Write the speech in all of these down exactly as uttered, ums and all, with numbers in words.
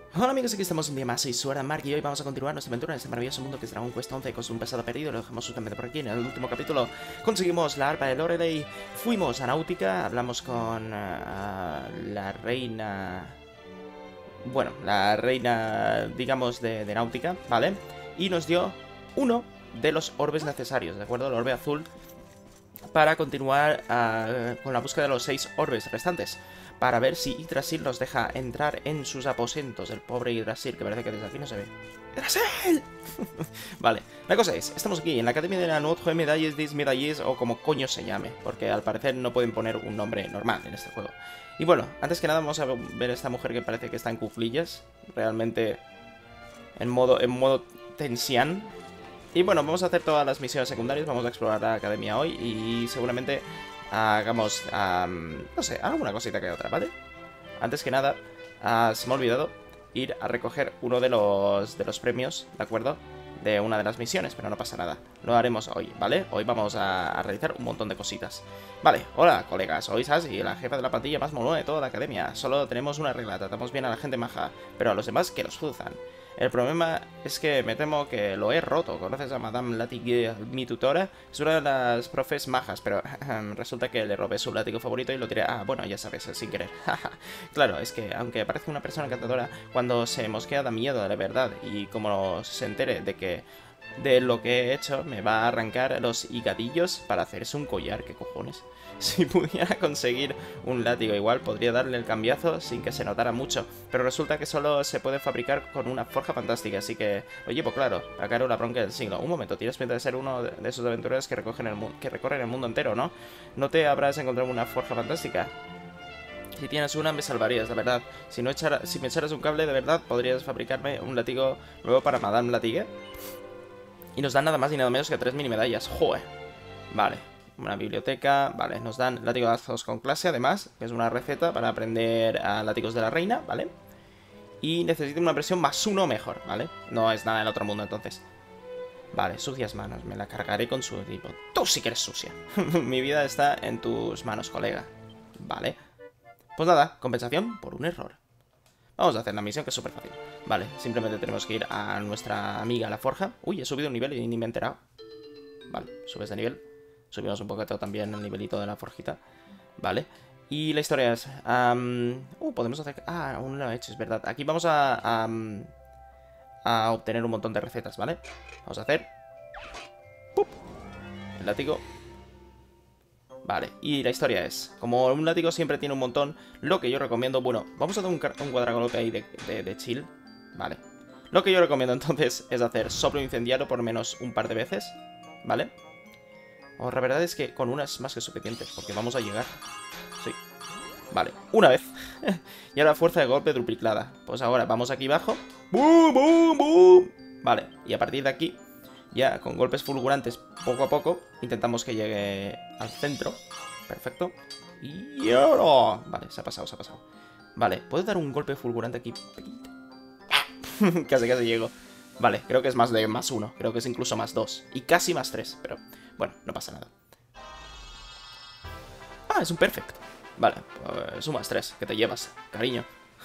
Hola amigos, aquí estamos un día más, soy Suara Mark y hoy vamos a continuar nuestra aventura en este maravilloso mundo que es Dragon Quest once con un pasado perdido. Lo dejamos justamente por aquí. En el último capítulo conseguimos la arpa de Lorelei, fuimos a Náutica, hablamos con uh, la reina... Bueno, la reina, digamos, de, de Náutica, ¿vale? Y nos dio uno de los orbes necesarios, ¿de acuerdo? El orbe azul para continuar uh, con la búsqueda de los seis orbes restantes, para ver si Yggdrasil nos deja entrar en sus aposentos. El pobre Yggdrasil, que parece que desde aquí no se ve. ¡Yggdrasil! Vale, la cosa es, estamos aquí en la Academia de la Notre Medalles des Medalles, o como coño se llame, porque al parecer no pueden poner un nombre normal en este juego. Y bueno, antes que nada vamos a ver a esta mujer que parece que está en cuclillas, realmente en modo, en modo tensión. Y bueno, vamos a hacer todas las misiones secundarias, vamos a explorar la academia hoy y seguramente hagamos, um, no sé, alguna cosita que otra, ¿vale? Antes que nada, uh, se me ha olvidado ir a recoger uno de los, de los premios, ¿de acuerdo? De una de las misiones, pero no pasa nada. Lo haremos hoy, ¿vale? Hoy vamos a, a realizar un montón de cositas. Vale, hola colegas, soy Sassy, la jefa de la plantilla más molona de toda la academia. Solo tenemos una regla, tratamos bien a la gente maja, pero a los demás que los juzgan. El problema es que me temo que lo he roto. ¿Conoces a Madame Latigue, mi tutora? Es una de las profes majas, pero resulta que le robé su látigo favorito y lo tiré... Ah, bueno, ya sabes, sin querer. Claro, es que aunque parece una persona encantadora, cuando se mosquea da miedo, de verdad. Y como se entere de que... de lo que he hecho, me va a arrancar los higadillos para hacerse un collar. ¿Qué cojones? Si pudiera conseguir un látigo igual, podría darle el cambiazo sin que se notara mucho. Pero resulta que solo se puede fabricar con una forja fantástica, así que lo llevo claro. A Caro la bronca del siglo. Un momento, tienes pinta de ser uno de esos aventureros que, recogen el que recorren el mundo entero, ¿no? ¿No te habrás encontrado una forja fantástica? Si tienes una, me salvarías, la verdad. Si, no echara, si me echaras un cable, de verdad, podrías fabricarme un látigo nuevo para Madame Latigue. Y nos dan nada más y nada menos que tres mini medallas. ¡Joder! Vale. Una biblioteca, vale, nos dan látigos con clase, además, que es una receta para aprender a látigos de la reina, ¿vale? Y necesito una versión más uno mejor, ¿vale? No es nada del otro mundo, entonces. Vale, sucias manos, me la cargaré con su tipo. Tú sí que eres sucia. Mi vida está en tus manos, colega. Vale. Pues nada, compensación por un error. Vamos a hacer la misión, que es súper fácil. Vale, simplemente tenemos que ir a nuestra amiga la forja. Uy, he subido un nivel y ni me he enterado. Vale, subes de nivel. Subimos un poquito también el nivelito de la forjita. Vale. Y la historia es... Um, uh, podemos hacer... Ah, aún no lo he hecho, es verdad. Aquí vamos a... Um, a obtener un montón de recetas, ¿vale? Vamos a hacer... ¡Pup! El látigo. Vale, y la historia es... Como un látigo siempre tiene un montón, lo que yo recomiendo... Bueno, vamos a dar un, un cuadragolpe ahí de, de, de chill. Vale. Lo que yo recomiendo entonces es hacer soplo incendiario por menos un par de veces. ¿Vale? Oh, la verdad es que con una es más que suficiente, porque vamos a llegar. Sí. Vale, una vez. Y ahora fuerza de golpe duplicada. Pues ahora vamos aquí abajo. ¡Bum, bum, bum! Vale, y a partir de aquí, ya con golpes fulgurantes poco a poco, intentamos que llegue al centro. Perfecto. Y ahora... Vale, se ha pasado, se ha pasado. Vale, ¿puedo dar un golpe fulgurante aquí? Casi, casi llego. Vale, creo que es más de más uno. Creo que es incluso más dos. Y casi más tres, pero... Bueno, no pasa nada. Ah, es un perfect. Vale, pues sumas tres, que te llevas, cariño.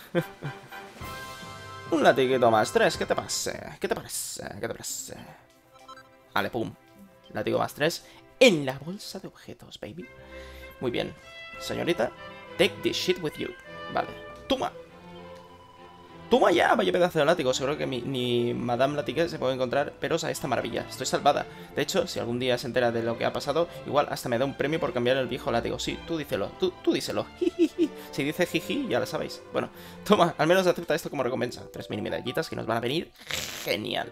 Un latiguito más tres, ¿qué te pasa? ¿Qué te parece? ¿Qué te parece? Vale, pum. Latigo más tres en la bolsa de objetos, baby. Muy bien. Señorita, take this shit with you. Vale, toma. ¡Toma ya! Vaya pedazo de látigo. Seguro que mi, ni Madame Latigue se puede encontrar peros a esta maravilla. Estoy salvada. De hecho, si algún día se entera de lo que ha pasado, igual hasta me da un premio por cambiar el viejo látigo. Sí, tú díselo. Tú, tú díselo. Jijiji. Si dice jiji, ya lo sabéis. Bueno, toma. Al menos acepta esto como recompensa. Tres mini medallitas que nos van a venir genial.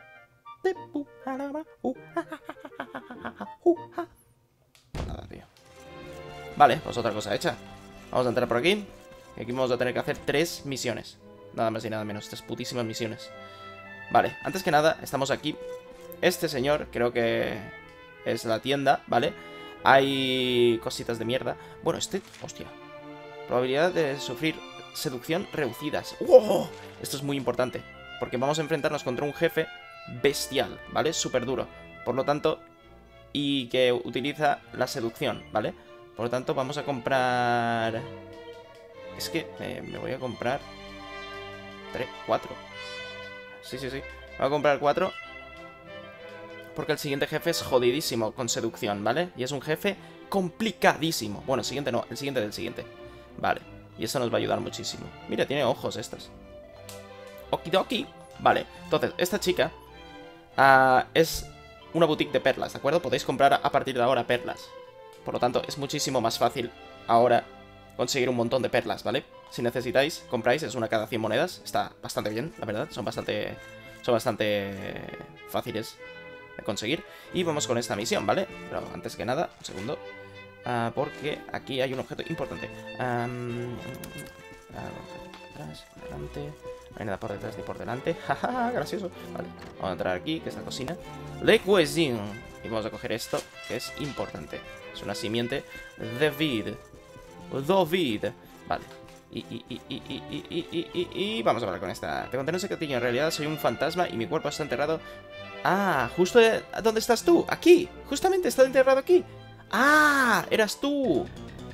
Nada, tío. Vale, pues otra cosa hecha. Vamos a entrar por aquí. Y aquí vamos a tener que hacer tres misiones. Nada más y nada menos, tres putísimas misiones. Vale, antes que nada, estamos aquí. Este señor, creo que es la tienda, ¿vale? Hay cositas de mierda. Bueno, este... Hostia. Probabilidad de sufrir seducción reducidas. ¡Wow! Esto es muy importante, porque vamos a enfrentarnos contra un jefe bestial, ¿vale? Súper duro. Por lo tanto... Y que utiliza la seducción, ¿vale? Por lo tanto, vamos a comprar... Es que eh, me voy a comprar... tres, cuatro. Sí, sí, sí. Voy a comprar cuatro. Porque el siguiente jefe es jodidísimo con seducción, ¿vale? Y es un jefe complicadísimo. Bueno, el siguiente no, el siguiente del siguiente. Vale. Y eso nos va a ayudar muchísimo. Mira, tiene ojos estas. Okidoki. Vale. Entonces, esta chica uh, es una boutique de perlas, ¿de acuerdo? Podéis comprar a partir de ahora perlas. Por lo tanto, es muchísimo más fácil ahora conseguir un montón de perlas, ¿vale? Si necesitáis, compráis, es una cada cien monedas. Está bastante bien, la verdad. Son bastante, son bastante fáciles de conseguir. Y vamos con esta misión, ¿vale? Pero antes que nada, un segundo. Uh, porque aquí hay un objeto importante. Um, uh, atrás, adelante. No hay nada por detrás ni por delante. Jaja, gracioso. Vale, vamos a entrar aquí, que es la cocina. Le cuisine. Y vamos a coger esto, que es importante. Es una simiente de vid. David. Vale. Y, y, y, y, y, y, y, y, y vamos a hablar con esta. Te conté un secretillo. En realidad soy un fantasma y mi cuerpo está enterrado. Ah, justo ¿dónde estás tú? Aquí. Justamente está enterrado aquí. Ah, eras tú.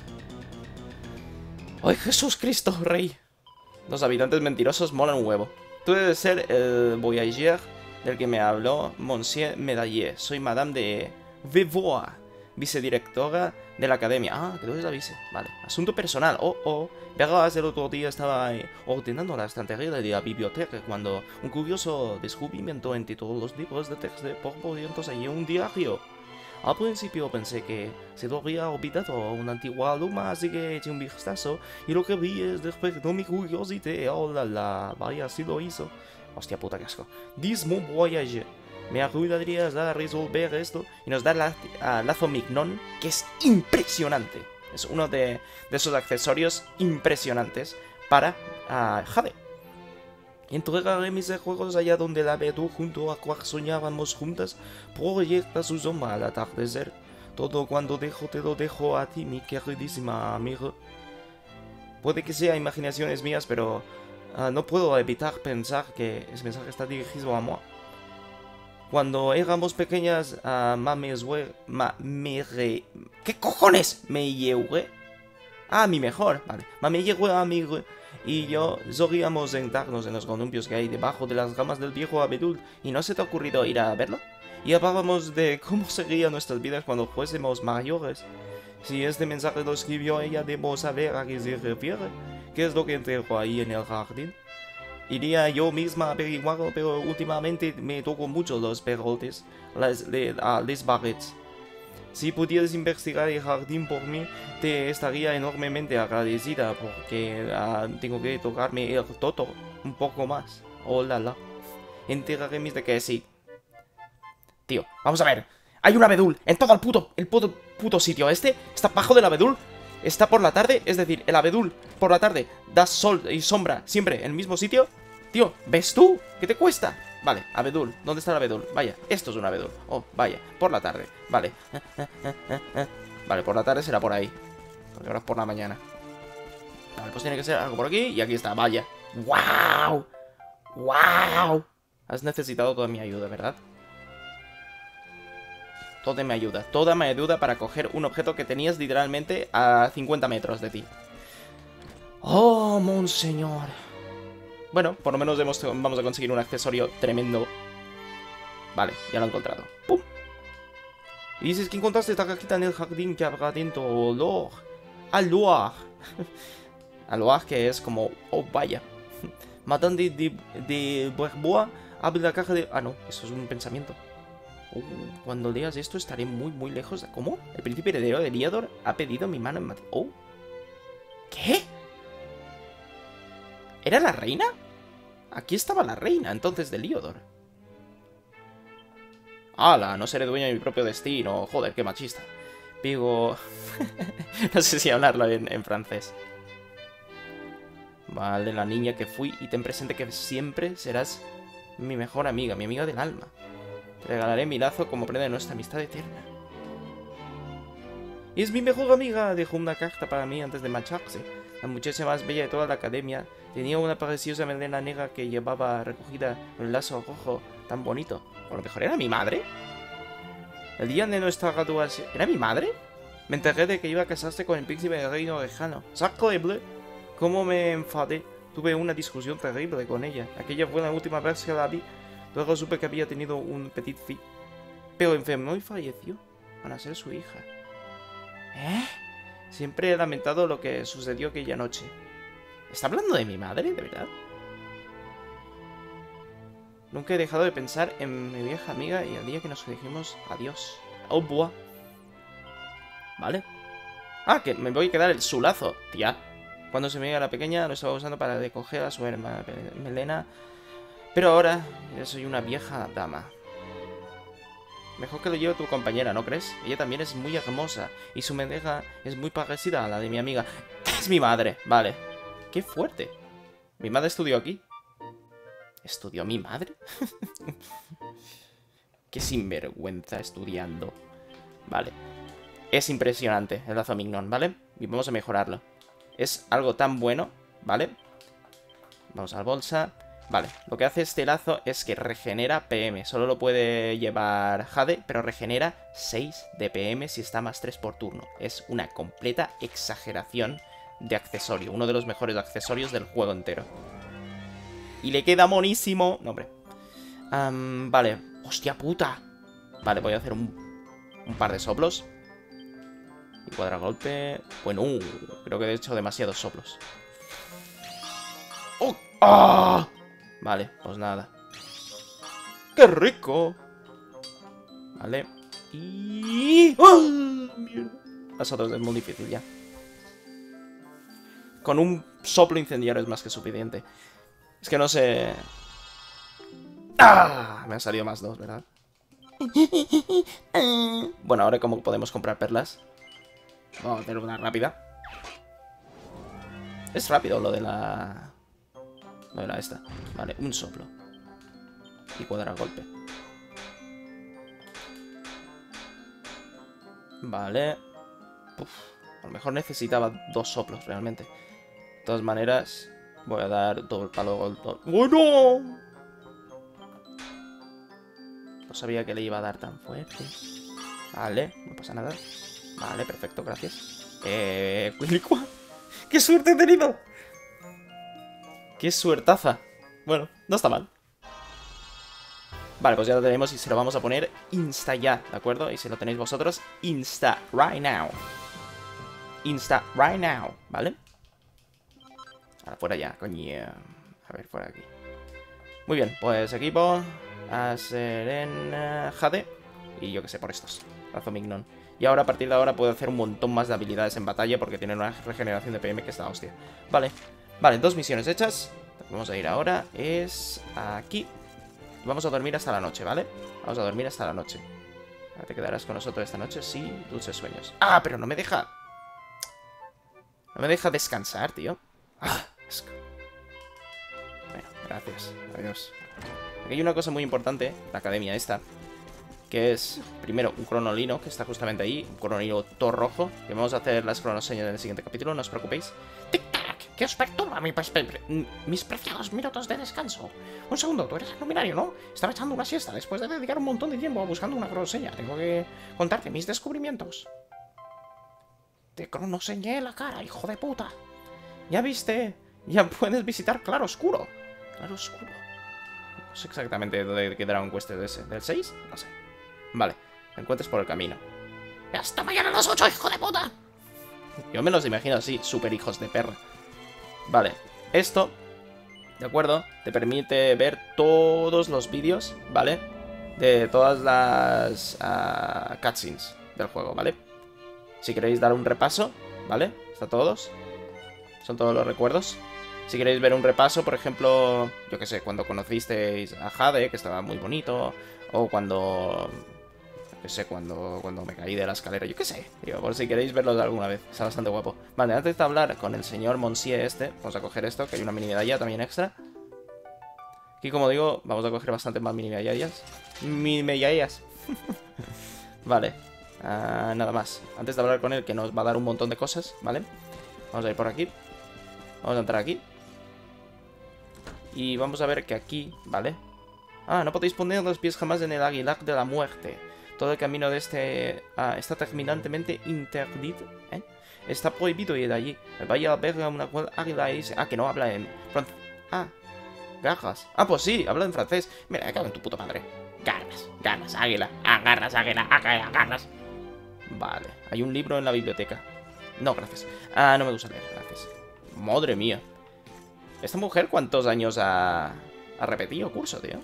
¡Ay, Jesús Cristo, Rey! Los habitantes mentirosos molan un huevo. Tú debes ser el voyageur del que me habló Monsieur Medallier. Soy Madame de Vivois, vicedirectora de la academia. Ah, que tú eres la vice. Vale. Asunto personal. Oh, oh. Verás, el otro día estaba ordenando la estantería de la biblioteca cuando un curioso descubrimiento entre todos los libros de texto por cientos allí un diario. Al principio pensé que se lo había olvidado una antigua alumna, así que eché un vistazo y lo que vi es despertó mi curiosidad. Oh la la, vaya, sí lo hizo. Hostia puta, qué asco. Dis mon voyage. Me ayudarías a resolver esto y nos da la, uh, lazo mignon, que es impresionante. Es uno de, de esos accesorios impresionantes para uh, Jade. Entregaré mis juegos allá donde la Bedu junto a cual soñábamos juntas proyecta su sombra al atardecer. Todo cuando dejo te lo dejo a ti, mi queridísima amiga. Puede que sea imaginaciones mías, pero uh, no puedo evitar pensar que ese mensaje está dirigido a mí. Cuando éramos pequeñas, uh, mames, ma, me re... ¿Qué cojones? Me llevé. Ah, mi mejor, vale. Me llevé a mi... Y yo solíamos sentarnos en los columpios que hay debajo de las ramas del viejo abedul. ¿Y no se te ha ocurrido ir a verlo? Y hablábamos de cómo serían nuestras vidas cuando fuésemos mayores. Si este mensaje lo escribió ella, debo saber a qué se refiere. ¿Qué es lo que enterró ahí en el jardín? Iría yo misma a averiguarlo, pero últimamente me toco mucho los perrotes, las, les, uh, les barrets. Si pudieras investigar el jardín por mí, te estaría enormemente agradecida, porque uh, tengo que tocarme el toto un poco más. Oh la la. Enterraré mis de que sí. Tío, vamos a ver. Hay un abedul en todo el puto, el puto, puto sitio. Este está bajo del abedul. Está por la tarde, es decir, el abedul por la tarde da sol y sombra siempre en el mismo sitio. Tío, ¿ves tú? ¿Qué te cuesta? Vale, abedul, ¿dónde está el abedul? Vaya, esto es un abedul. Oh, vaya, por la tarde, vale. Vale, por la tarde será por ahí, porque ahora es por la mañana. Vale, pues tiene que ser algo por aquí. Y aquí está, vaya. ¡Wow! ¡Wow! Has necesitado toda mi ayuda, ¿verdad? Toda mi ayuda, toda mi ayuda para coger un objeto que tenías literalmente a cincuenta metros de ti. ¡Oh, monseñor! Bueno, por lo menos hemos, vamos a conseguir un accesorio tremendo. Vale, ya lo he encontrado. ¡Pum! Y dices que encontraste esta cajita en el jardín que habrá dentro olor. Aloar. Aloar, que es como... Oh, vaya. Madame de, de, de Bois abre la caja de... Ah, no, eso es un pensamiento. Oh, cuando leas esto estaré muy, muy lejos de... ¿Cómo? El príncipe heredero de Liador ha pedido mi mano en mate... Oh. ¿Qué? ¿Era la reina? Aquí estaba la reina, entonces, de Liodor. ¡Hala! No seré dueño de mi propio destino. Joder, qué machista. Digo... no sé si hablarlo en, en francés. Vale, la niña que fui. Y ten presente que siempre serás mi mejor amiga, mi amiga del alma. Te regalaré mi lazo como prenda de nuestra amistad eterna. Y es mi mejor amiga. Dejó una carta para mí antes de marcharse. La muchacha más bella de toda la academia. Tenía una preciosa melena negra que llevaba recogida en un lazo rojo tan bonito. O a lo mejor era mi madre. El día de nuestra graduación... ¿Era mi madre? Me enteré de que iba a casarse con el príncipe del reino lejano. ¡Sacre bleu! ¿Cómo me enfadé? Tuve una discusión terrible con ella. Aquella fue la última vez que la vi. Luego supe que había tenido un petit fils. Pero enfermó y falleció. Para ser su hija. ¿Eh? Siempre he lamentado lo que sucedió aquella noche. ¿Está hablando de mi madre, de verdad? Nunca he dejado de pensar en mi vieja amiga y el día que nos dijimos adiós. Au revoir. Vale. Ah, que me voy a quedar el sulazo, tía. Cuando se me iba la pequeña lo estaba usando para recoger a su hermana Melena. Pero ahora ya soy una vieja dama. Mejor que lo lleve tu compañera, ¿no crees? Ella también es muy hermosa y su mendeja es muy parecida a la de mi amiga. Es mi madre, vale. Qué fuerte. Mi madre estudió aquí. ¿Estudió mi madre? Qué sinvergüenza estudiando. Vale. Es impresionante el lazo Mignon, ¿vale? Y vamos a mejorarlo. Es algo tan bueno, ¿vale? Vamos a la bolsa. Vale, lo que hace este lazo es que regenera P M. Solo lo puede llevar Jade, pero regenera seis de P M si está más tres por turno. Es una completa exageración de accesorio. Uno de los mejores accesorios del juego entero. Y le queda monísimo. No, hombre. Um, vale. ¡Hostia puta! Vale, voy a hacer un, un par de soplos. Y cuadragolpe. Bueno, uh, creo que he hecho demasiados soplos. ¡Oh! ¡Ah! Vale, pues nada. ¡Qué rico! Vale. Y... ¡Oh! Mierda. Las otras es muy difícil ya. Con un soplo incendiario es más que suficiente. Es que no sé... ¡Ah! Me han salido más dos, ¿verdad? Bueno, ahora cómo podemos comprar perlas. Vamos a hacer una rápida. Es rápido lo de la... Lo de la esta. Vale, un soplo. Y cuadragolpe. Vale. Uf, a lo mejor necesitaba dos soplos realmente. De todas maneras, voy a dar doble palo golpe. ¡Bueno! No sabía que le iba a dar tan fuerte. Vale, no pasa nada. Vale, perfecto, gracias. Eh... ¡Qué suerte he tenido! ¡Qué suertaza! Bueno, no está mal. Vale, pues ya lo tenemos y se lo vamos a poner insta ya, ¿de acuerdo? Y si lo tenéis vosotros, insta right now. Insta right now, ¿vale? Ahora, fuera ya, coño. A ver, fuera aquí. Muy bien, pues equipo. A Serena Jade. Y yo que sé, por estos. Lazo Mignon. Y ahora, a partir de ahora, puedo hacer un montón más de habilidades en batalla porque tienen una regeneración de P M que está hostia. Vale. Vale, dos misiones hechas. Lo que vamos a ir ahora es aquí. Vamos a dormir hasta la noche, ¿vale? Vamos a dormir hasta la noche. ¿Te quedarás con nosotros esta noche? Sí, dulces sueños. ¡Ah! Pero no me deja... No me deja descansar, tío. ¡Ah! Es... Bueno, gracias. Adiós. Aquí hay una cosa muy importante, la academia esta, que es, primero, un cronolino, que está justamente ahí, un cronolino todo rojo, que vamos a hacer las cronoseñas en el siguiente capítulo, no os preocupéis. ¡Tic-tac! ¿Qué os perturba mi mis preciados minutos de descanso? Un segundo, tú eres el luminario, ¿no? Estaba echando una siesta después de dedicar un montón de tiempo buscando una cronoseña. Tengo que contarte mis descubrimientos. Te cronoseñé la cara, hijo de puta. Ya viste, ya puedes visitar Claro Oscuro. Claro Oscuro. No sé exactamente de qué Dragon Quest es ese. ¿Del seis? No sé. Vale, te encuentres por el camino. ¡Hasta mañana a las ocho, hijo de puta! Yo me los imagino así, super hijos de perra. Vale, esto, ¿de acuerdo? Te permite ver todos los vídeos, ¿vale? De todas las uh, cutscenes del juego, ¿vale? Si queréis dar un repaso, ¿vale? ¿Está todos? Son todos los recuerdos. Si queréis ver un repaso, por ejemplo, yo que sé, cuando conocisteis a Jade, que estaba muy bonito, o cuando... Yo que sé, cuando, cuando me caí de la escalera, yo que sé, digo, por si queréis verlo de alguna vez, está bastante guapo. Vale, antes de hablar con el señor Monsieur este, vamos a coger esto, que hay una mini medalla también extra. Aquí, como digo, vamos a coger bastante más mini medallas. Mini medallas. Vale, uh, nada más. Antes de hablar con él, que nos va a dar un montón de cosas, ¿vale? Vamos a ir por aquí. Vamos a entrar aquí. Y vamos a ver que aquí, ¿vale? Ah, no podéis poner los pies jamás en el aguilar de la muerte. Todo el camino de este... Ah, está terminantemente interdito, ¿eh? Está prohibido ir allí. Vaya a ver a una águila y dice... Ah, que no habla en francés. Ah, garras. Ah, pues sí, habla en francés. Mira, me cago en tu puta madre. Garras, garras, águila. Agarras, águila, águila, agarras. Vale, hay un libro en la biblioteca. No, gracias. Ah, no me gusta leer, gracias. Madre mía. ¿Esta mujer cuántos años ha, ha repetido curso, tío?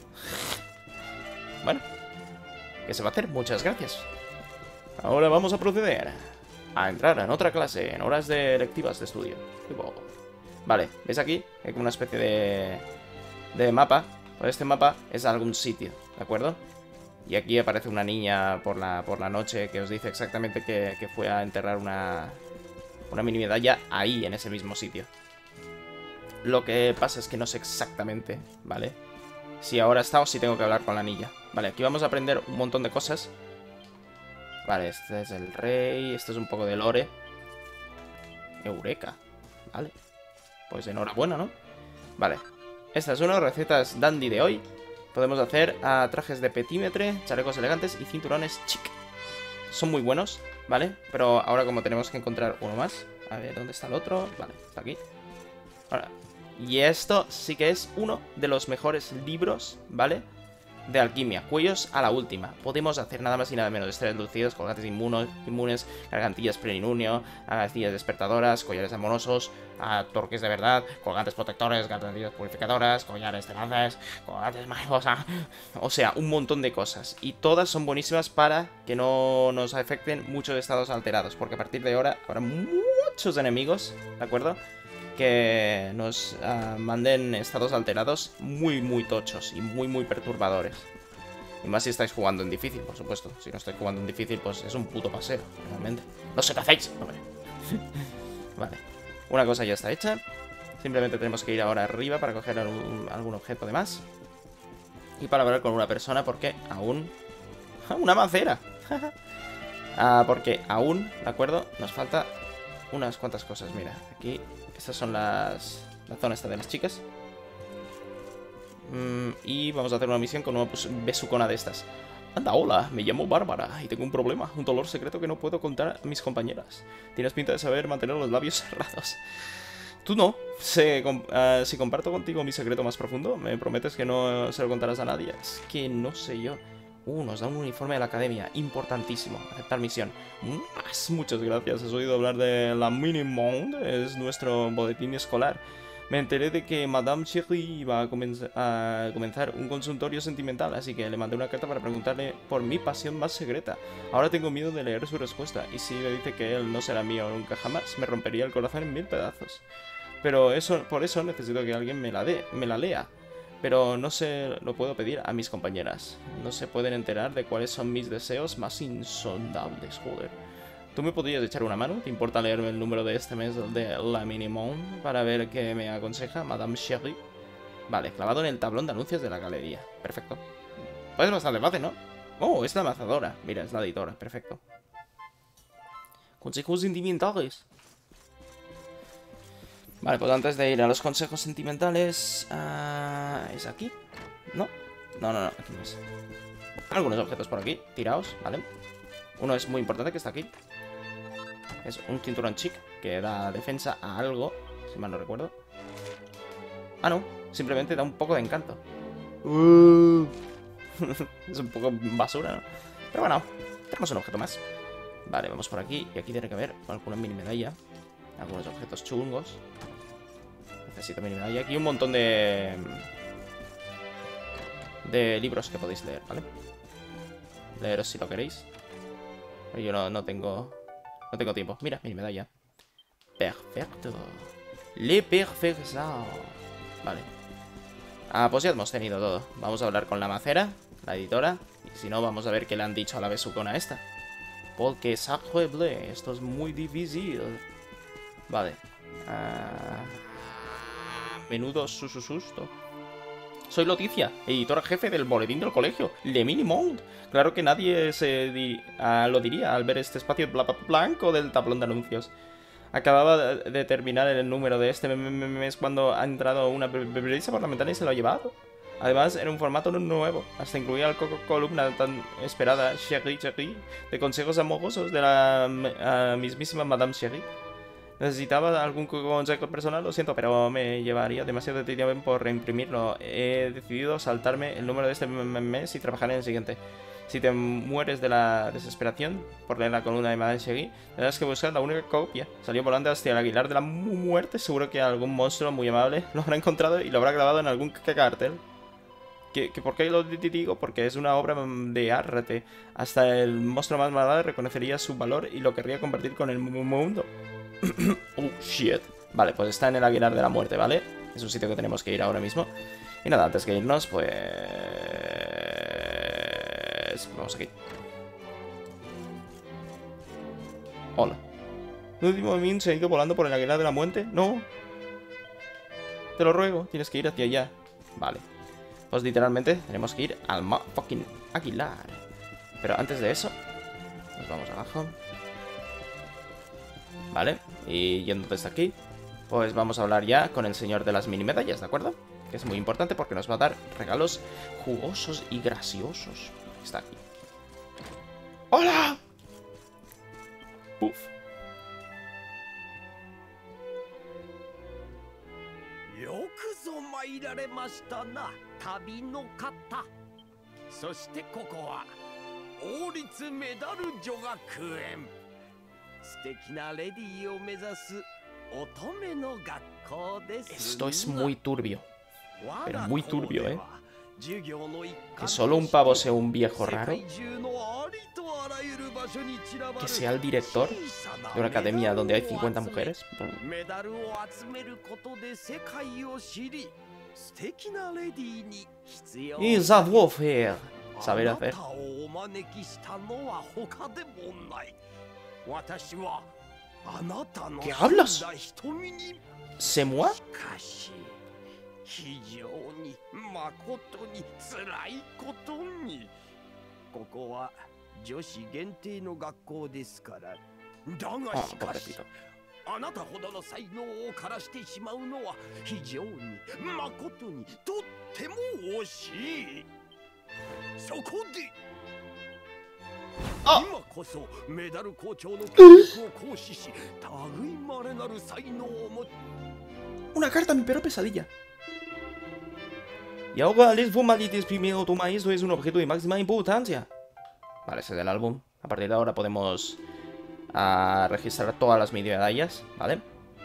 Bueno, ¿qué se va a hacer? Muchas gracias. Ahora vamos a proceder a entrar en otra clase, en horas de lectivas de estudio. Vale, ¿veis aquí? Hay como una especie de, de mapa. Pues este mapa es algún sitio, ¿de acuerdo? Y aquí aparece una niña por la, por la noche que os dice exactamente que, que fue a enterrar una, una mini medalla ahí, en ese mismo sitio. Lo que pasa es que no sé exactamente, ¿vale? Si ahora está o si tengo que hablar con la niña. Vale, aquí vamos a aprender un montón de cosas. Vale, este es el rey, esto es un poco de lore. Eureka, vale. Pues enhorabuena, ¿no? Vale, estas son las recetas dandy de hoy. Podemos hacer uh, trajes de petímetre, chalecos elegantes y cinturones chic. Son muy buenos, ¿vale? Pero ahora como tenemos que encontrar uno más. A ver, ¿dónde está el otro? Vale, está aquí. Ahora. Y esto sí que es uno de los mejores libros, ¿vale? De alquimia, cuellos a la última. Podemos hacer nada más y nada menos estrellas lucidas, colgantes inmunos, inmunes, gargantillas plenilunio, gargantillas despertadoras, collares amorosos, torques de verdad, colgantes protectores, gargantillas purificadoras, collares tenaces, colgantes mariposa. O sea, un montón de cosas. Y todas son buenísimas para que no nos afecten muchos estados alterados, porque a partir de ahora habrá muchos enemigos, ¿de acuerdo? Que nos uh, manden estados alterados muy muy tochos y muy muy perturbadores. Y más si estáis jugando en difícil, por supuesto. Si no estáis jugando en difícil, pues es un puto paseo, realmente. No sé qué hacéis, hombre. Vale, una cosa ya está hecha. Simplemente tenemos que ir ahora arriba para coger algún, algún objeto de más. Y para hablar con una persona, porque aún... ¡Una macera! ah, porque aún, ¿de acuerdo? Nos falta unas cuantas cosas. Mira, aquí... Estas son las... La zona esta de las chicas. Mm, y vamos a hacer una misión con una pues, besucona de estas. Anda, hola, me llamo Bárbara y tengo un problema. Un dolor secreto que no puedo contar a mis compañeras. Tienes pinta de saber mantener los labios cerrados. Tú no. Se, uh, si comparto contigo mi secreto más profundo, ¿me prometes que no se lo contarás a nadie? Es que no sé yo. Uh, nos da un uniforme de la academia. Importantísimo. Aceptar misión. Más, muchas gracias. Has oído hablar de la Mini Monde. Es nuestro boletín escolar. Me enteré de que Madame Cherie iba a, comenz a comenzar un consultorio sentimental, así que le mandé una carta para preguntarle por mi pasión más secreta. Ahora tengo miedo de leer su respuesta, y si me dice que él no será mío nunca jamás, me rompería el corazón en mil pedazos. Pero eso, por eso necesito que alguien me la dé, me la lea. Pero no se lo puedo pedir a mis compañeras. No se pueden enterar de cuáles son mis deseos más insondables, joder. ¿Tú me podrías echar una mano? ¿Te importa leerme el número de este mes de La Mini Monde para ver qué me aconseja Madame Cherie? Vale, clavado en el tablón de anuncios de la galería. Perfecto. Pues es bastante fácil, ¿no? Oh, es la amazadora. Mira, es la editora. Perfecto. Consejos sentimentales. Vale, pues antes de ir a los consejos sentimentales... Uh, ¿es aquí? ¿No? No, no, no, aquí no es. Algunos objetos por aquí, tiraos, ¿vale? Uno es muy importante, que está aquí. Es un cinturón chic, que da defensa a algo, si mal no recuerdo. Ah, no, simplemente da un poco de encanto. Uh. Es un poco basura, ¿no? Pero bueno, tenemos un objeto más. Vale, vamos por aquí, y aquí tiene que haber alguna mini medalla. Algunos objetos chungos. Necesito mini medalla. Aquí un montón de... De libros que podéis leer, ¿vale? Leeros si lo queréis. Pero yo no, no tengo... No tengo tiempo. Mira, mini medalla. Perfecto. Le perfecto. Vale. Ah, pues ya hemos tenido todo. Vamos a hablar con la macera, la editora. Y si no, vamos a ver qué le han dicho a la besucona esta. Porque sacre, esto es muy difícil. Vale. Uh... Menudo su, su susto. Soy Leticia, editora jefe del boletín del colegio, Le Mini Monde. Claro que nadie se di uh, lo diría al ver este espacio bla bla blanco del tablón de anuncios. Acababa de terminar el número de este mes cuando ha entrado una brisa por la ventana y se lo ha llevado. Además, era un formato nuevo, hasta incluía la columna tan esperada, Cherie Cherie, de consejos amorosos de la uh, mismísima Madame Cherie. Necesitaba algún consejo personal, lo siento, pero me llevaría demasiado tiempo por reimprimirlo. He decidido saltarme el número de este mes y trabajar en el siguiente. Si te mueres de la desesperación por leer la columna de Madame Shaggy, tendrás que buscar la única copia. Salió volando hacia el Aguilar de la Muerte. Seguro que algún monstruo muy amable lo habrá encontrado y lo habrá grabado en algún cartel. ¿Que, que ¿Por qué lo digo? Porque es una obra de arte. Hasta el monstruo más malvado reconocería su valor y lo querría compartir con el mundo. Oh, shit. Vale, pues está en el Aguilar de la Muerte, ¿vale? Es un sitio que tenemos que ir ahora mismo. Y nada, antes que irnos, pues... vamos aquí. Hola. ¿El último Min se ha ido volando por el Aguilar de la Muerte? No. Te lo ruego, tienes que ir hacia allá. Vale. Pues literalmente tenemos que ir al fucking Aguilar. Pero antes de eso, nos vamos abajo. Vale, y yendo desde aquí, pues vamos a hablar ya con el señor de las mini medallas, ¿de acuerdo? Que es muy importante porque nos va a dar regalos jugosos y graciosos. Está aquí. ¡Hola! Uf. Esto es muy turbio. Pero muy turbio, ¿eh? Que solo un pavo sea un viejo raro. Que sea el director de una academia donde hay cincuenta mujeres. Y savoir saber hacer. ¿Qué hablas? ¿Se mueve? Oh, pobrecito. ¡Oh! Una carta, mi peor pesadilla. Y ahora les formalities primero, toma esto, es un objeto de máxima importancia. Vale, ese es del álbum. A partir de ahora podemos uh, registrar todas las mini medallas, ¿vale?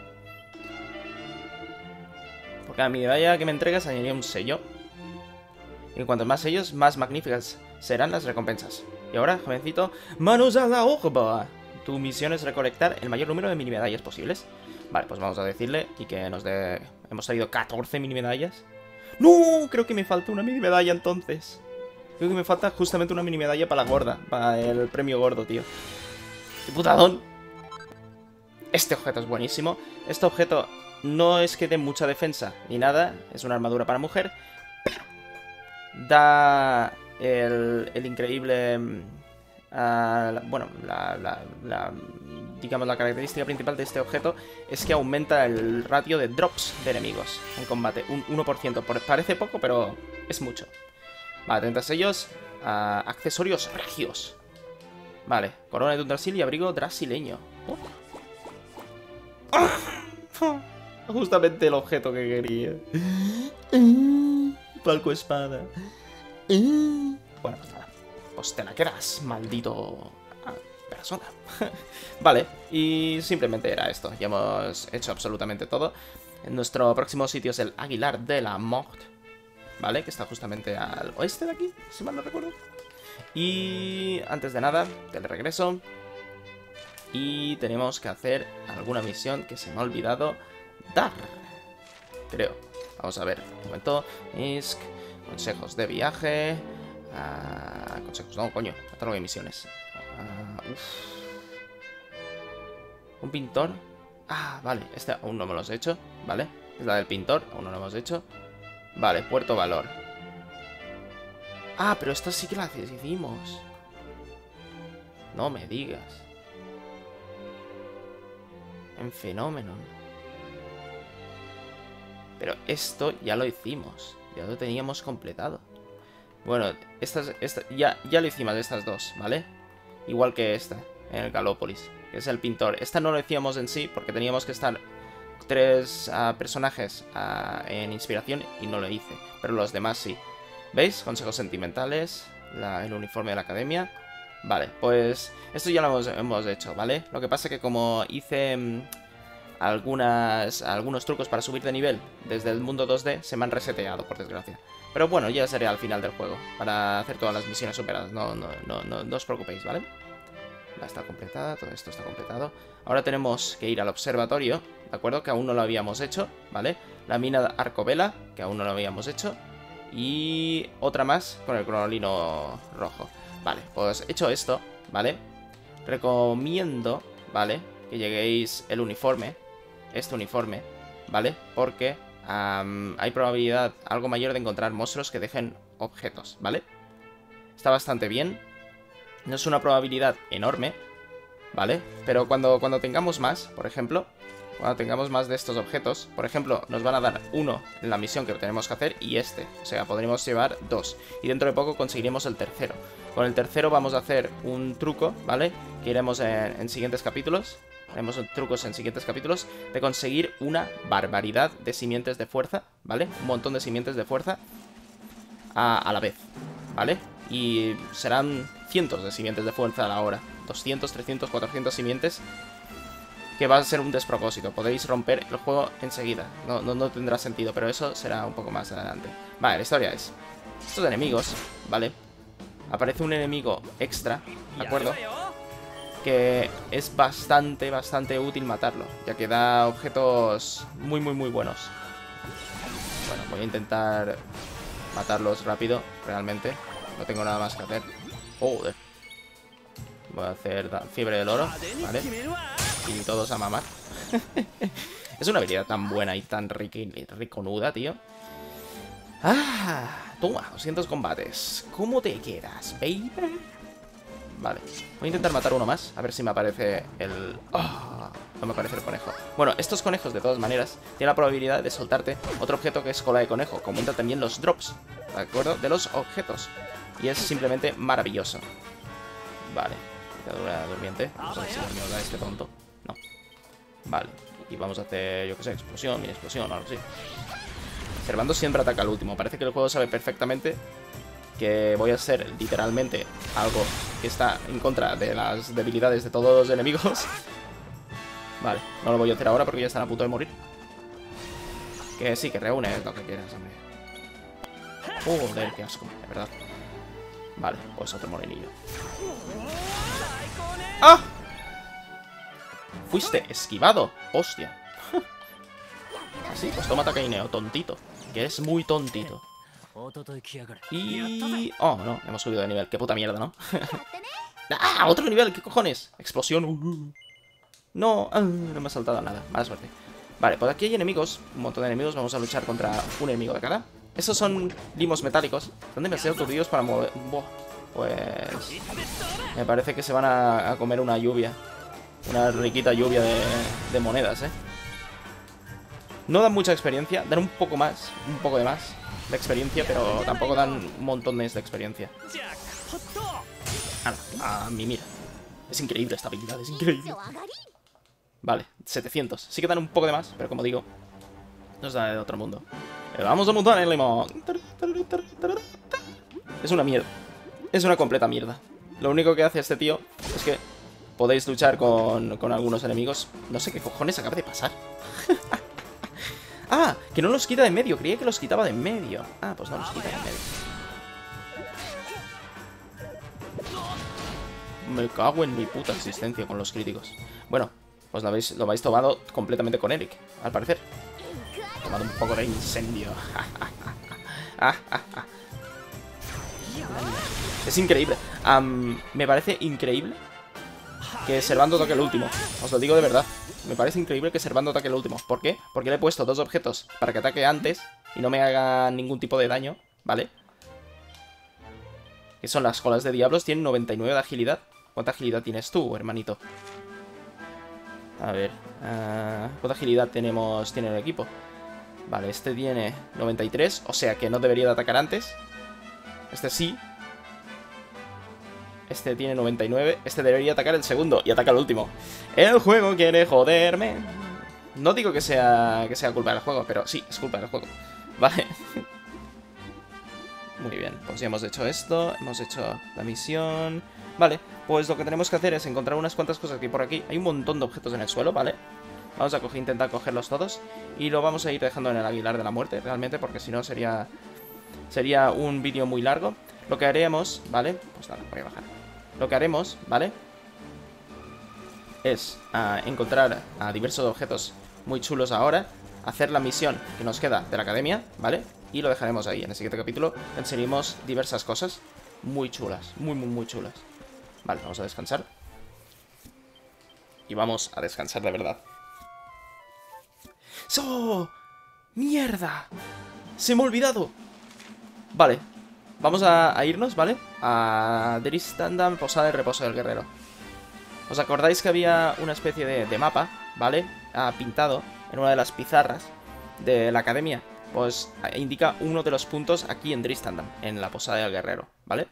Por cada mini medalla que me entregas añadiría un sello. Y cuantos más sellos, más magníficas serán las recompensas. Y ahora, jovencito, manos a la obra. Tu misión es recolectar el mayor número de mini medallas posibles. Vale, pues vamos a decirle y que nos dé... Hemos traído catorce mini medallas. ¡No! Creo que me falta una mini medalla entonces. Creo que me falta justamente una mini medalla para la gorda. Para el premio gordo, tío. ¡Qué putadón! Este objeto es buenísimo. Este objeto no es que dé mucha defensa ni nada. Es una armadura para mujer. Pero da el, el increíble... Uh, la, bueno, la, la, la... digamos, la característica principal de este objeto es que aumenta el ratio de drops de enemigos en combate. Un uno por ciento. Parece poco, pero es mucho. Vale, treinta sellos. Uh, accesorios regios. Vale, corona de Undrasil y abrigo brasileño. Oh. Justamente el objeto que quería. Palco espada. Bueno, pues nada. Pues te la quedas, maldito... persona. Vale, y simplemente era esto. Ya hemos hecho absolutamente todo. Nuestro próximo sitio es el Aguilar de la Muerte, ¿vale? Que está justamente al oeste de aquí, si mal no recuerdo. Y antes de nada, del regreso. Y tenemos que hacer alguna misión que se me ha olvidado dar. Creo. Vamos a ver. Un momento. Isk. Consejos de viaje. Uh, consejos. No, coño. Catálogo de misiones. Uh, uf. Un pintor. Ah, vale. Este aún no me lo he hecho. Vale. Es la del pintor. Aún no lo hemos hecho. Vale. Puerto Valor. Ah, pero esta sí que la hicimos. No me digas. En Fenómeno. Pero esto ya lo hicimos. Ya lo teníamos completado. Bueno, estas, esta, ya, ya lo hicimos estas dos, ¿vale? Igual que esta, en el Galópolis. que es el pintor. Esta no lo decíamos en sí, porque teníamos que estar tres uh, personajes uh, en inspiración y no lo hice, pero los demás sí. ¿Veis? Consejos sentimentales, la, el uniforme de la academia. Vale, pues esto ya lo hemos, hemos hecho, ¿vale? Lo que pasa es que como hice mmm, algunas, algunos trucos para subir de nivel desde el mundo dos D, se me han reseteado, por desgracia. Pero bueno, ya seré al final del juego, para hacer todas las misiones superadas, no, no, no, no, no os preocupéis, ¿vale? Ya está completada, todo esto está completado. Ahora tenemos que ir al observatorio, ¿de acuerdo? Que aún no lo habíamos hecho, ¿vale? La mina de Arcovela, que aún no lo habíamos hecho. Y otra más con el cronolino rojo. Vale, pues hecho esto, ¿vale? Recomiendo, ¿vale? Que lleguéis el uniforme, este uniforme, ¿vale? Porque um, hay probabilidad algo mayor de encontrar monstruos que dejen objetos, ¿vale? Está bastante bien. No es una probabilidad enorme, ¿vale? Pero cuando, cuando tengamos más, por ejemplo, cuando tengamos más de estos objetos, por ejemplo, nos van a dar uno en la misión que tenemos que hacer y este. O sea, podremos llevar dos. Y dentro de poco conseguiremos el tercero. Con el tercero vamos a hacer un truco, ¿vale? Que iremos en, en siguientes capítulos. Haremos trucos en siguientes capítulos de conseguir una barbaridad de simientes de fuerza, ¿vale? Un montón de simientes de fuerza a, a la vez, ¿vale? Y serán cientos de simientes de fuerza a la hora. doscientos, trescientos, cuatrocientos simientes. Que va a ser un despropósito. Podéis romper el juego enseguida. No, no, no tendrá sentido, pero eso será un poco más adelante. Vale, la historia es... Estos enemigos, ¿vale? Aparece un enemigo extra, ¿de acuerdo? Que es bastante, bastante útil matarlo, ya que da objetos muy, muy, muy buenos. Bueno, voy a intentar matarlos rápido, realmente. No tengo nada más que hacer. Joder. Voy a hacer fiebre del oro, ¿vale? Y todos a mamar. Es una habilidad tan buena y tan riconuda, tío. Ah, toma, doscientos combates. ¿Cómo te quedas, baby? Vale, voy a intentar matar uno más. A ver si me aparece el... Oh, no me aparece el conejo. Bueno, estos conejos, de todas maneras, tienen la probabilidad de soltarte otro objeto que es cola de conejo. Que aumenta también los drops, ¿de acuerdo? De los objetos. Y es simplemente maravilloso. Vale, picadura durmiente. Vamos a ver si nos da este tonto. No. Vale, y vamos a hacer, yo qué sé, explosión, mini explosión o algo así. Servando siempre ataca al último. Parece que el juego sabe perfectamente que voy a hacer literalmente algo que está en contra de las debilidades de todos los enemigos. Vale, no lo voy a hacer ahora porque ya están a punto de morir. Que sí, que reúne lo que quieras, hombre. Joder, qué asco, de verdad. Vale, pues otro morenillo. ¡Ah! Fuiste esquivado, hostia. Así, pues toma Tacaineo, tontito. Que es muy tontito. Y... Oh, no, hemos subido de nivel. Qué puta mierda, ¿no? ¡Ah! ¡Otro nivel! ¿Qué cojones? Explosión. Uh, no, uh, no me ha saltado nada. Mala suerte. Vale, pues aquí hay enemigos. Un montón de enemigos. Vamos a luchar contra un enemigo de cada. Estos son limos metálicos. Están demasiado turbidos para mover... Buah. Pues... Me parece que se van a, a comer una lluvia. Una riquita lluvia de, de monedas, ¿eh? No dan mucha experiencia. Dan un poco más. Un poco de más de experiencia, pero tampoco dan montones de experiencia. A, a mí, mira. Es increíble esta habilidad, es increíble. Vale, setecientos. Sí que dan un poco de más, pero como digo, nos da de otro mundo. Pero vamos a montar el limón. Es una mierda. Es una completa mierda. Lo único que hace este tío es que podéis luchar con, con algunos enemigos. No sé qué cojones acaba de pasar. Ah, que no los quita de medio. Creía que los quitaba de medio. Ah, pues no los quita de medio. Me cago en mi puta existencia con los críticos. Bueno, pues lo habéis, lo habéis tomado completamente con Eric, al parecer. Tomado un poco de incendio. Es increíble. Um, me parece increíble que Servando toque el último. Os lo digo de verdad. Me parece increíble que Servando ataque el último. ¿Por qué? Porque le he puesto dos objetos para que ataque antes y no me haga ningún tipo de daño, ¿vale? Que son las colas de diablos. Tienen noventa y nueve de agilidad. ¿Cuánta agilidad tienes tú, hermanito? A ver. Uh, ¿Cuánta agilidad tenemos tiene el equipo? Vale, este tiene noventa y tres. O sea que no debería de atacar antes. Este sí. Este tiene noventa y nueve. Este debería atacar el segundo y ataca el último. El juego quiere joderme. No digo que sea, que sea culpa del juego, pero sí, es culpa del juego. Vale. Muy bien, pues ya hemos hecho esto. Hemos hecho la misión. Vale, pues lo que tenemos que hacer es encontrar unas cuantas cosas que hay por aquí. Hay un montón de objetos en el suelo, ¿vale? Vamos a coger, intentar cogerlos todos. Y lo vamos a ir dejando en el Aguilar de la Muerte, realmente, porque si no sería... Sería un vídeo muy largo. Lo que haremos, ¿vale? Pues nada, voy a bajar. Lo que haremos, ¿vale? Es uh, encontrar uh, diversos objetos muy chulos ahora. Hacer la misión que nos queda de la academia, ¿vale? Y lo dejaremos ahí. En el siguiente capítulo enseñaremos diversas cosas muy chulas, muy, muy, muy chulas. Vale, vamos a descansar. Y vamos a descansar de verdad. ¡Oh! ¡Mierda! ¡Se me ha olvidado! Vale, vamos a, a irnos, ¿vale? A Dristandam, posada de reposo del guerrero. ¿Os acordáis que había una especie de, de mapa, ¿vale? Ah, pintado en una de las pizarras de la academia. Pues indica uno de los puntos aquí en Dristandam, en la posada del guerrero, ¿vale?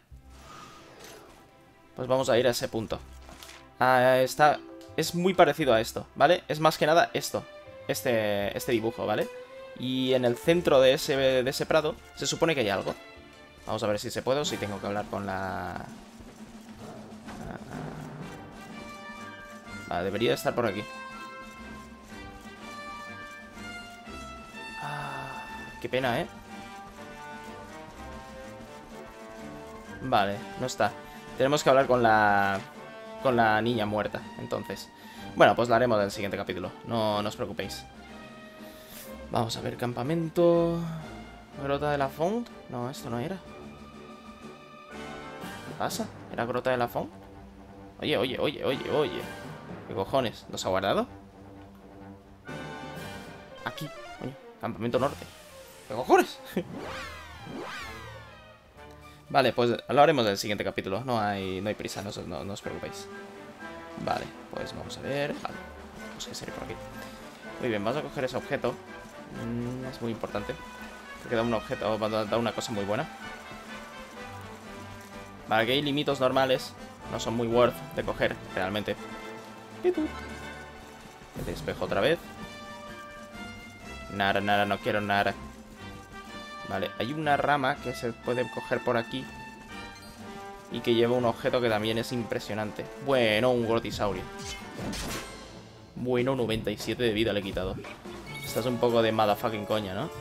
Pues vamos a ir a ese punto. Ah, está... Es muy parecido a esto, ¿vale? Es más que nada esto, este, este dibujo, ¿vale? Y en el centro de ese, de ese prado se supone que hay algo. Vamos a ver si se puede o si tengo que hablar con la... Vale, debería estar por aquí. Ah, qué pena, ¿eh? Vale, no está. Tenemos que hablar con la... Con la niña muerta, entonces. Bueno, pues la haremos en el siguiente capítulo. No, no os preocupéis. Vamos a ver, campamento... Grota de la Font. No, esto no era. ¿Qué pasa? ¿Era Grota de la Font? Oye, oye, oye, oye, oye. ¿Qué cojones? ¿Nos ha guardado? Aquí, coño. Campamento norte. ¿Qué cojones? Vale, pues lo haremos en el siguiente capítulo. No hay, no hay prisa, no, no, no os preocupéis. Vale, pues vamos a ver. Vale, pues que sería por aquí. Muy bien, vamos a coger ese objeto. Mm, es muy importante. Porque da un objeto, da una cosa muy buena. Vale, que hay limitos normales. No son muy worth de coger, realmente. Me despejo otra vez. Nada, nada, no quiero nada. Vale, hay una rama que se puede coger por aquí. Y que lleva un objeto que también es impresionante. Bueno, un Gortisaurio. Bueno, noventa y siete de vida le he quitado. Estás un poco de motherfucking coña, ¿no?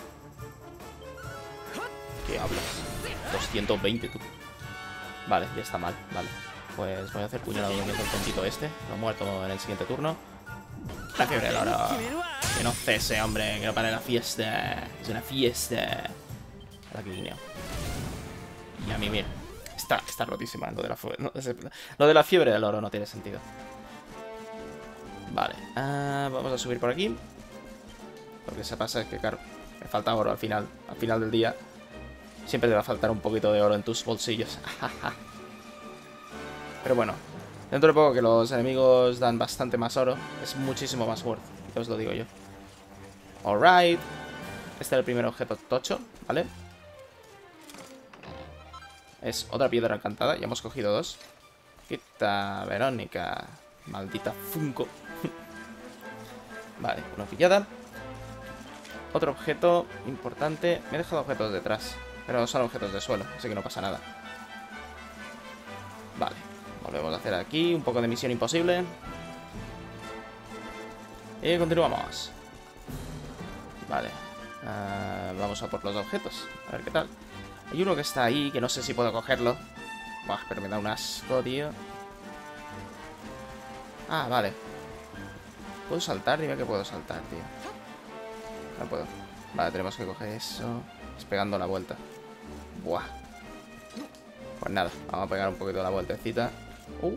¿Qué hablas? doscientos veinte, tú. Vale, ya está mal, vale. Pues voy a hacer puñalada de movimiento al tontito este. Lo he muerto en el siguiente turno. La fiebre del oro. Que no cese, hombre. Que no pare la fiesta. Es una fiesta. La que guiño. Y a mí, mira. Está, está rotísima lo de, la no, lo de la fiebre del oro no tiene sentido. Vale. Uh, vamos a subir por aquí. Lo que se pasa es que, claro, me falta oro al final. Al final del día. Siempre te va a faltar un poquito de oro en tus bolsillos. Pero bueno. Dentro de poco que los enemigos dan bastante más oro, es muchísimo más worth, ya os lo digo yo. Alright. Este es el primer objeto tocho, ¿vale? Es otra piedra encantada, ya hemos cogido dos. Quita, Verónica. Maldita Funko. Vale, una pillada. Otro objeto importante. Me he dejado objetos detrás, pero son objetos de suelo, así que no pasa nada. Vale. Volvemos a hacer aquí un poco de misión imposible. Y continuamos. Vale. Uh, vamos a por los objetos. A ver qué tal. Hay uno que está ahí, que no sé si puedo cogerlo. Buah, pero me da un asco, tío. Ah, vale. ¿Puedo saltar? Dime que puedo saltar, tío. No puedo. Vale, tenemos que coger eso. Es pegando la vuelta. Buah. Pues nada, vamos a pegar un poquito la vueltecita. Uh.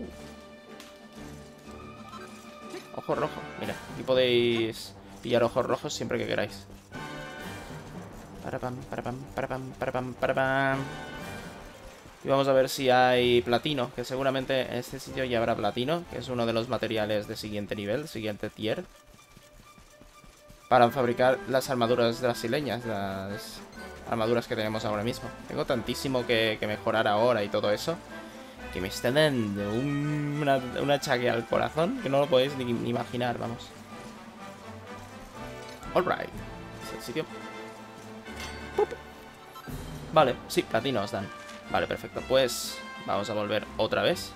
Ojo rojo. Mira, aquí podéis pillar ojos rojos siempre que queráis. Para pam, para pam, para pam, para pam, para pam. Y vamos a ver si hay platino, que seguramente en este sitio ya habrá platino, que es uno de los materiales de siguiente nivel, siguiente tier, para fabricar las armaduras brasileñas, las armaduras que tenemos ahora mismo. Tengo tantísimo que, que mejorar ahora y todo eso. que me está dando un, una, un achaque al corazón que no lo podéis ni, ni imaginar, vamos. Alright. ¿Es el sitio? ¡Pup! Vale, sí, platinos dan. Vale, perfecto. Pues vamos a volver otra vez.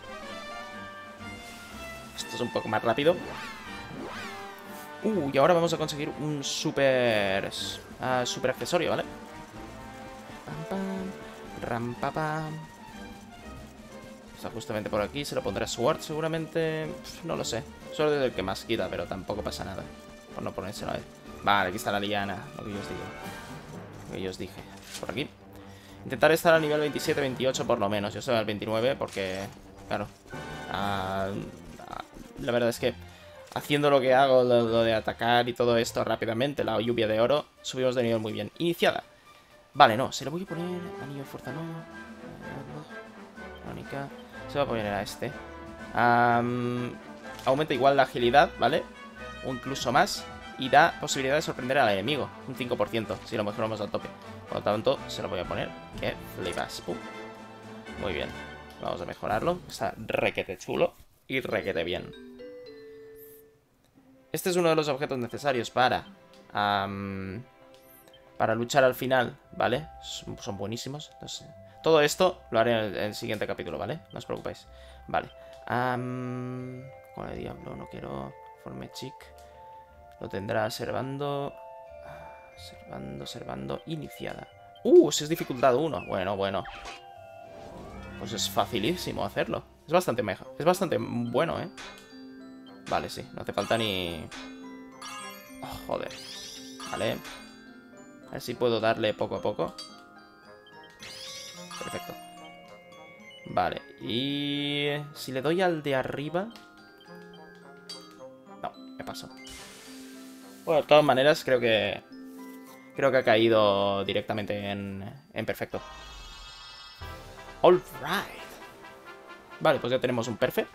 Esto es un poco más rápido. Uh, y ahora vamos a conseguir un super... Uh, super accesorio, ¿vale? Pam, pam, ram, pa, pam. Está justamente por aquí. Se lo pondré a Sword seguramente. Pff, no lo sé. Sword es el que más quita, pero tampoco pasa nada por no ponérselo a él. Vale, aquí está la liana. Lo que yo os digo. Lo que yo os dije. Por aquí. Intentar estar al nivel veintisiete, veintiocho por lo menos. Yo estoy al veintinueve porque... Claro. Uh, la verdad es que... Haciendo lo que hago, lo, lo de atacar y todo esto rápidamente, la lluvia de oro, subimos de nivel muy bien. Iniciada. Vale, no, se lo voy a poner... Anillo de fuerza, no. Crónica. Se lo voy a poner a este. Um, aumenta igual la agilidad, ¿vale? O incluso más. Y da posibilidad de sorprender al enemigo. Un cinco por ciento, si lo mejoramos al tope. Por lo tanto, se lo voy a poner. Que flipas. Pum. Muy bien. Vamos a mejorarlo. Está requete chulo. Y requete bien. Este es uno de los objetos necesarios para... Um, para luchar al final, ¿vale? Son, son buenísimos. Entonces, todo esto lo haré en el, en el siguiente capítulo, ¿vale? No os preocupéis. Vale. Um, con el diablo, no quiero... Forme chic. Lo tendrá Servando... Servando, Servando, iniciada. Uh, si es dificultad uno. Bueno, bueno. Pues es facilísimo hacerlo. Es bastante mejor. Es bastante bueno, ¿eh? Vale, sí, no hace falta ni... Oh, joder. Vale. A ver si puedo darle poco a poco. Perfecto. Vale, y... Si le doy al de arriba... No, me paso. Bueno, de todas maneras, creo que... Creo que ha caído directamente en, en perfecto. All right. Vale, pues ya tenemos un perfecto.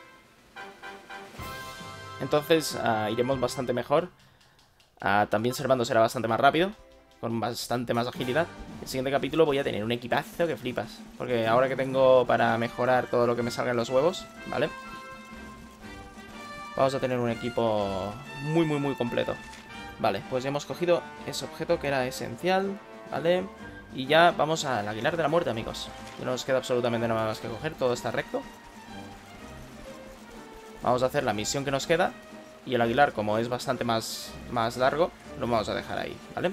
Entonces uh, iremos bastante mejor. uh, También Servando será bastante más rápido, con bastante más agilidad. El siguiente capítulo voy a tener un equipazo que flipas, porque ahora que tengo para mejorar todo lo que me salga en los huevos, ¿vale? Vamos a tener un equipo muy muy muy completo. Vale, pues ya hemos cogido ese objeto que era esencial, ¿vale? Y ya vamos al Aguilar de la Muerte, amigos. No nos queda absolutamente nada más que coger, todo está recto. Vamos a hacer la misión que nos queda. Y el Aguilar, como es bastante más, más largo, lo vamos a dejar ahí, ¿vale?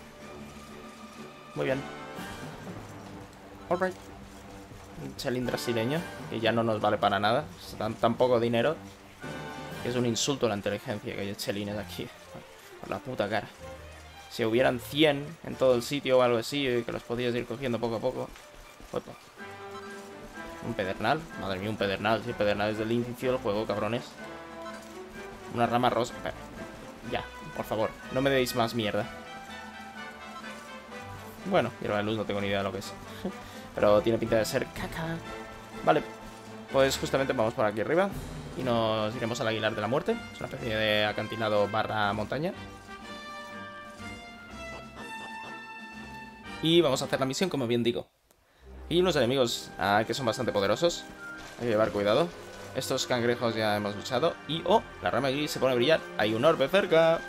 Muy bien. Alright. Un chelín brasileño, que ya no nos vale para nada. Es tan, tan poco dinero que es un insulto a la inteligencia que hay chelines aquí. Por la puta cara. Si hubieran cien en todo el sitio o algo así, que los podías ir cogiendo poco a poco. Opa. Un pedernal, madre mía, un pedernal. Si el pedernal es del inicio del juego, cabrones. Una rama rosa. Ya, por favor, no me deis más mierda. Bueno, hierba de luz, no tengo ni idea de lo que es. Pero tiene pinta de ser caca. Vale, pues justamente vamos por aquí arriba y nos iremos al Aguilar de la Muerte. Es una especie de acantilado barra montaña. Y vamos a hacer la misión, como bien digo. Y unos enemigos ah, que son bastante poderosos. Hay que llevar cuidado. Estos cangrejos ya hemos luchado. Y, oh, la rama aquí se pone a brillar. Hay un orbe cerca.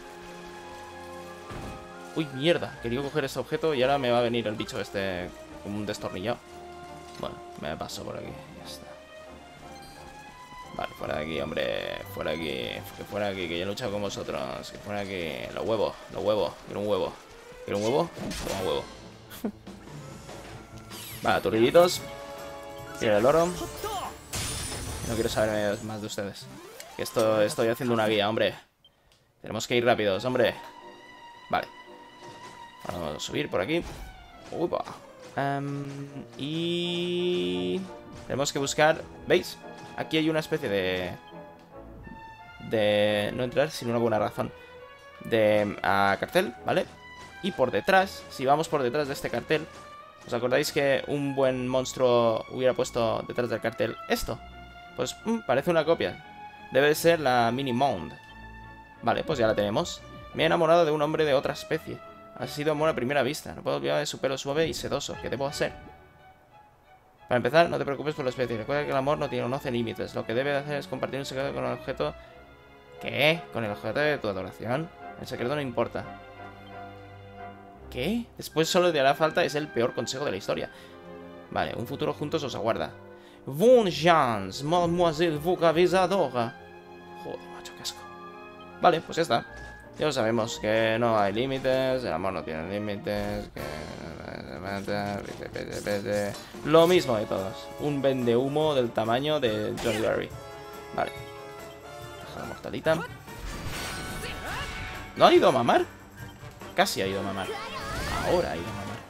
Uy, mierda. Quería coger este objeto y ahora me va a venir el bicho este como un destornillado. Bueno, me paso por aquí. Ya está. Vale, fuera de aquí, hombre. Fuera de aquí. Que fuera de aquí, que yo he luchado con vosotros. Que fuera de aquí. Los huevos, los huevos. Quiero un huevo. ¿Quiero un huevo? Toma huevo. Vale, turrillitos. Quiero el oro. No quiero saber más de ustedes. Que esto estoy haciendo una guía, hombre. Tenemos que ir rápidos, hombre. Vale. Vamos a subir por aquí. Upa. Um, y... Tenemos que buscar... ¿Veis? Aquí hay una especie de... De... No entrar sin una buena razón. De... Uh, cartel, ¿vale? Y por detrás, si vamos por detrás de este cartel... ¿Os acordáis que un buen monstruo hubiera puesto detrás del cartel esto? Pues mmm, parece una copia. Debe ser la Mini Mound. Vale, pues ya la tenemos. Me he enamorado de un hombre de otra especie. Ha sido amor a primera vista. No puedo olvidar de su pelo suave y sedoso. ¿Qué debo hacer? Para empezar, no te preocupes por la especie. Recuerda que el amor no tiene, no conoce límites. Lo que debe hacer es compartir un secreto con el objeto... ¿Qué? ¿Con el objeto de tu adoración? El secreto no importa. ¿Qué? Después solo te hará falta, es el peor consejo de la historia. Vale, un futuro juntos os aguarda. Vengeance, mademoiselle vocabizadora. Joder, macho, qué asco. Vale, pues ya está. Ya lo sabemos, que no hay límites, el amor no tiene límites, que... Lo mismo de todos. Un vendehumo del tamaño de Johnny Berry. Vale. Deja la mortalita. ¿No ha ido a mamar? Casi ha ido a mamar. Ahora ha ido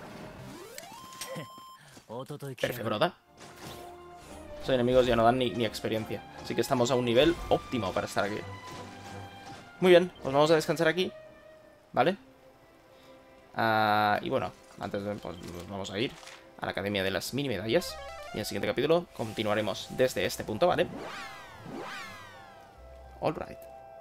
a mamar. Perfecto, broda. Los enemigos ya no dan ni, ni experiencia. Así que estamos a un nivel óptimo para estar aquí. Muy bien, pues vamos a descansar aquí. ¿Vale? Uh, y bueno, antes de, pues vamos a ir a la Academia de las Mini Medallas. Y en el siguiente capítulo continuaremos desde este punto, ¿vale? Alright.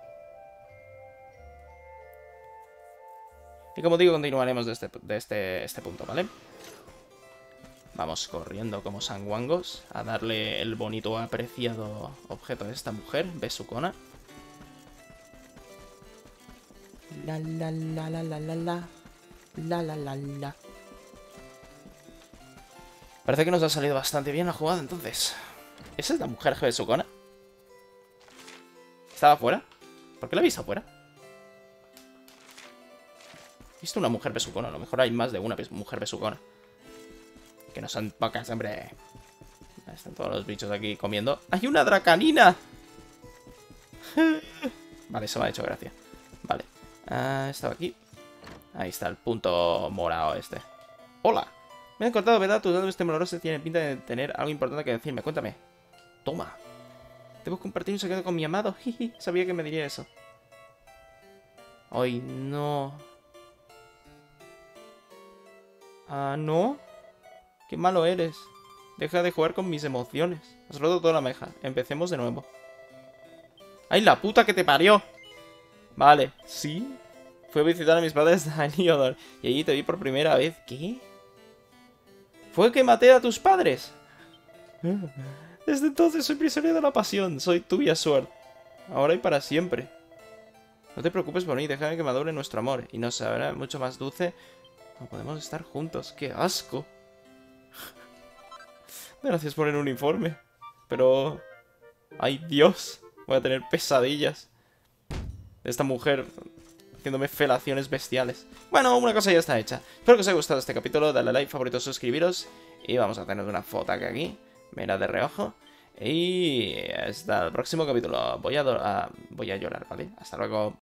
Y como digo, continuaremos desde, desde este punto, ¿vale? Vamos corriendo como sanguangos a darle el bonito apreciado objeto de esta mujer, Besucona. La la la la la la la la la la la. Parece que nos ha salido bastante bien la jugada, entonces. ¿Esa es la mujer Besucona? ¿Estaba afuera? ¿Por qué la he visto afuera? He visto una mujer besucona. A lo mejor hay más de una mujer besucona. Que no son pocas, hombre. Están todos los bichos aquí comiendo. ¡Hay una dracanina! Vale, eso me ha hecho gracia. Vale. Ah, estaba aquí. Ahí está el punto morado este. ¡Hola! Me han cortado, ¿verdad? Tus dedos temblorosos tienen pinta de tener algo importante que decirme. Cuéntame. Toma. Debo compartir un secreto con mi amado. Sabía que me diría eso. Ay, no. Ah, ¿no? Qué malo eres. Deja de jugar con mis emociones. Has roto toda la meja. Empecemos de nuevo. ¡Ay, la puta que te parió! Vale, sí. Fui a visitar a mis padres a Niodor y allí te vi por primera vez. ¿Qué? ¿Fue que maté a tus padres? Desde entonces soy prisionero de la pasión. Soy tuya, Sword. Ahora y para siempre. No te preocupes por mí. Déjame que madure nuestro amor. Y nos sabrá mucho más dulce. No podemos estar juntos. ¡Qué asco! Gracias por el uniforme. Pero... ¡ay, Dios! Voy a tener pesadillas de esta mujer haciéndome felaciones bestiales. Bueno, una cosa ya está hecha. Espero que os haya gustado este capítulo. Dale a like, favorito, suscribiros. Y vamos a tener una foto aquí. Mira de reojo. Y hasta el próximo capítulo. Voy a, a, voy a llorar, ¿vale? Hasta luego.